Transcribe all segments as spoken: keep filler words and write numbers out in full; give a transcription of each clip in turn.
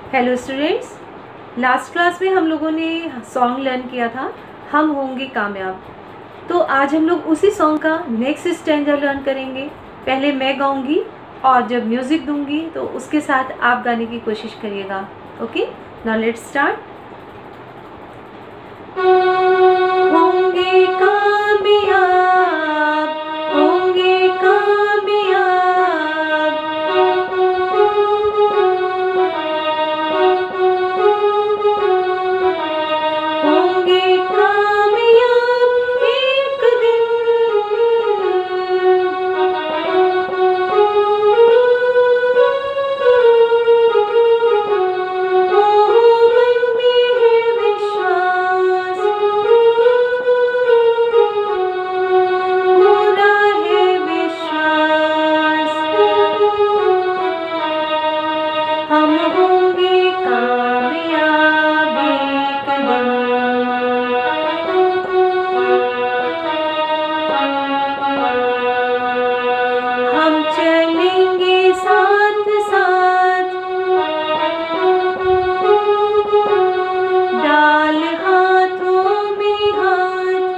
Hello students, last class में हम लोगों ने सॉन्ग लर्न किया था हम होंगे कामयाब। तो आज हम लोग उसी सॉन्ग का नेक्स्ट स्टैंजा लर्न करेंगे। पहले मैं गाऊंगी और जब म्यूज़िक दूंगी तो उसके साथ आप गाने की कोशिश करिएगा। Okay, now let's start. होंगे कामयाब, होंगे कामयाब, होंगे कामयाब एक दिन। ओ मन में है विश्वास, पूरा है विश्वास, हम होंगे कामयाब एक दिन। हम चलेंगे साथ साथ, डाल हाथों में हाथ,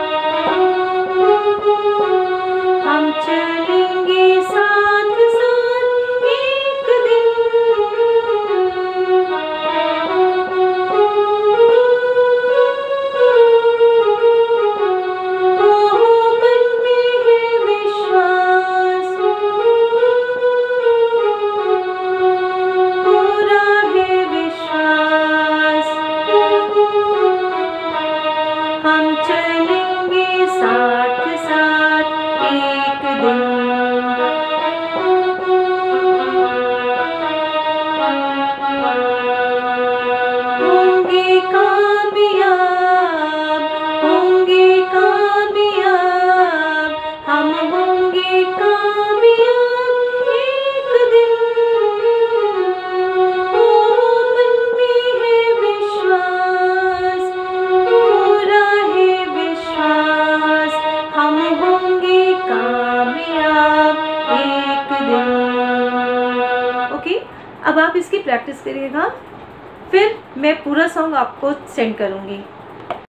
हम चलेंगे साथ साथ एक दिन। ओ मन में है विश्वास, पूरा है विश्वास, हम चलेंगे साथ साथ एक दिन। होंगे कामयाब, होंगे कामयाब, हम होंगे कामयाब एक दिन। ओ मन में है विश्वास, पूरा है विश्वास, हम होंगे कामयाब एक दिन। ओके, अब आप इसकी प्रैक्टिस करिएगा, फिर मैं पूरा सॉन्ग आपको सेंड करूँगी।